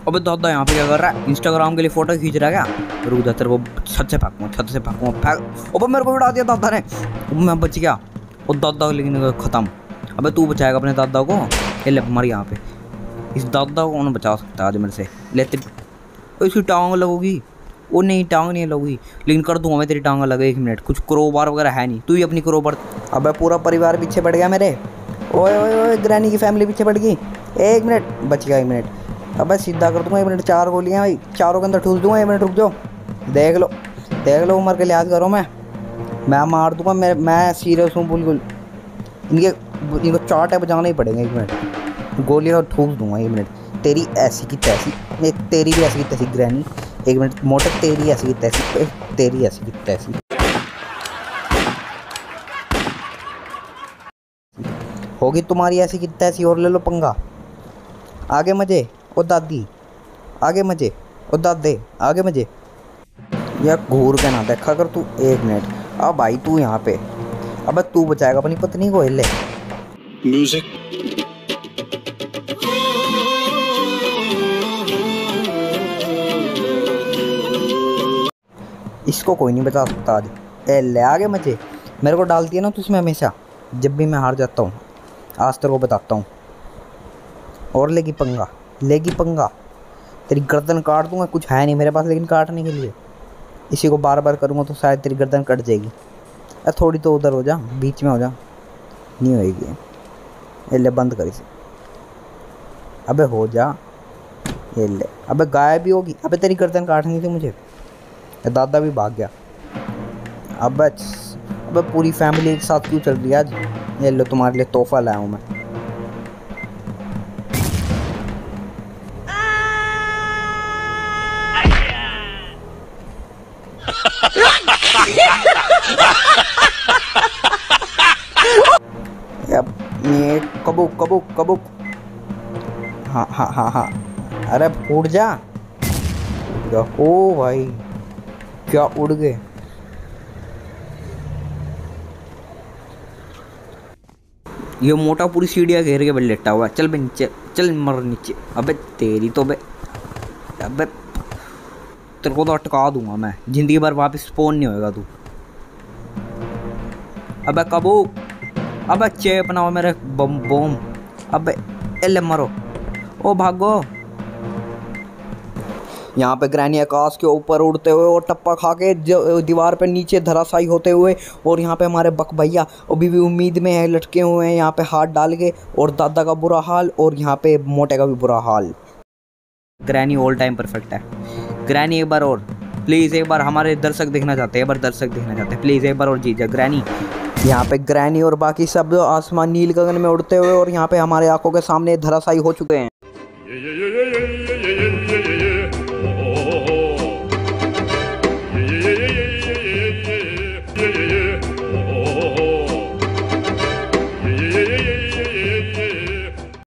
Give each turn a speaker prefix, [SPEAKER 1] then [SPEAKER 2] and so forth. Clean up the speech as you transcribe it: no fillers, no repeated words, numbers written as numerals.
[SPEAKER 1] अबे दादा यहाँ पे क्या कर रहा है? इंस्टाग्राम के लिए फोटो खींच रहा है क्या? रुक जा, तेरे को छत से फेंकूंगा फेंक। अबे मेरे को उड़ा दिया दादा ने। मैं बच गया। और दादा लेकिन खत्म। अबे तू बचाएगा अपने दादा को? ये ले मर यहाँ पे। इस दादा को कौन बचा सकता है आज मेरे से? लेते इसकी टांग लगोगी। वो नहीं, टांग नहीं लगोगी, लेकिन कर दूंगा मैं तेरी टांग लगे। 1 मिनट, कुछ क्रोबार वगैरह है नहीं, तू ही अपनी क्रोबार। अबे पूरा परिवार पीछे पड़ गया मेरे। ओए ओए ओए, ग्रैनी की फैमिली पीछे पड़ गई। 1 मिनट बच गया, 1 मिनट। अबे सीधा कर दूंगा 1 मिनट। 4 गोलियाँ भाई, चारों के अंदर ठूस दूंगा। 1 मिनट रुक जाओ, देख लो उम्र के लिहाज करो। मैं मार दूंगा। मैं सीरियस हूँ बिल्कुल। इनको चाट है बजाना ही पड़ेगा। 1 मिनट, गोलियाँ ठूस दूंगा। 1 मिनट, तेरी ऐसी की तैसी, नहीं तेरी भी ऐसी की तैसी ग्रैनी। 1 मिनट मोटर, तेरी ऐसी की तैसी, तेरी ऐसी की तैसी होगी, तुम्हारी ऐसी की तैसी। और ले लो पंगा। आगे मजे ओ दादी, आगे मजे ओ दादे, आगे मजे। यार घूर के ना देखा कर तू। 1 मिनट। अब भाई तू यहाँ पे। अब तू बचाएगा अपनी पत्नी को? ले
[SPEAKER 2] म्यूजिक।
[SPEAKER 1] इसको कोई नहीं बचा सकता आज। ए ले, आगे मचे। मेरे को डालती है ना तू इसमें हमेशा, जब भी मैं हार जाता हूँ। आज तेरे को बताता हूँ। और लेगी पंगा, तेरी गर्दन काट दूंगा। कुछ है नहीं मेरे पास लेकिन काटने के लिए। इसी को बार बार करूँगा तो शायद तेरी गर्दन कट जाएगी। अरे थोड़ी तो उधर हो जा, बीच में हो जा। नहीं होएगी। ये ले, बंद कर इसे। अबे हो जा। ये ले, अबे गायब भी होगी। अबे तेरी गर्दन काटनी थी मुझे। दादा भी भाग गया। अब पूरी फैमिली एक साथ क्यों चल रही है आज? ये लो, तुम्हारे लिए तोहफा लाया हूँ मैं। अब ये कबूक। हाँ। अरे फूट जा। ओ भाई, क्या उड़ गए। ये मोटा पूरी सीढ़ियाँ घेर के लेटा हुआ है। चल बे नीचे, चल मर नीचे। अबे तेरी तो अबे तेरे को तो अटका दूंगा मैं। जिंदगी भर वापस स्पॉन नहीं होएगा तू। अबे कबूक, अबे चेप ना हो मेरे बम। अबे एले मरो। ओ भागो। यहाँ पे ग्रैनी आकाश के ऊपर उड़ते हुए और टप्पा खा के दीवार पे नीचे धराशायी होते हुए। और यहाँ पे हमारे बक भैया अभी भी उम्मीद में है, लटके हुए हैं यहाँ पे हाथ डाल के। और दादा का बुरा हाल, और यहाँ पे मोटे का भी बुरा हाल। ग्रैनी ऑल टाइम परफेक्ट है। ग्रैनी एक बार और प्लीज़, एक बार हमारे दर्शक देखना चाहते हैं, प्लीज़ एक बार और जीत जा ग्रैनी। यहाँ पे ग्रैनी और बाकी सब आसमान नील गगन में उड़ते हुए और यहाँ पे हमारे आंखों के सामने धराशायी हो चुके हैं।